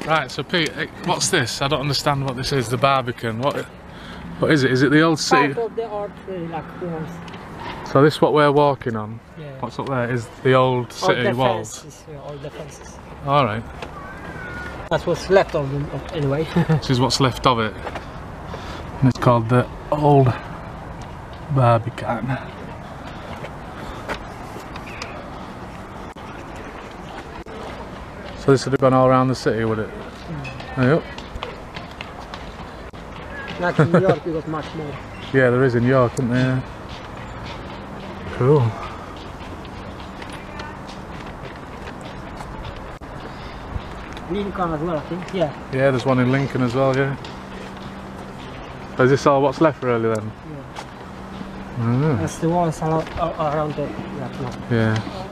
Right, so Pete, what's this? I don't understand what this is, the Barbican. What is it? Is it the old city? Part of the art, like walls. So this is what we're walking on? Yeah. What's up there is the old city walls? All the fences. Alright. That's what's left of them, anyway. This is what's left of it. And it's called the Old Barbican. So this would have gone all around the city, would it? Yep. Like in New York, we got much more. Yeah, there is in York, isn't there? Cool. Lincoln as well, I think. Yeah. Yeah, there's one in Lincoln as well, yeah. So is this all what's left really then? Yeah. Mm. That's the ones around the. Yeah.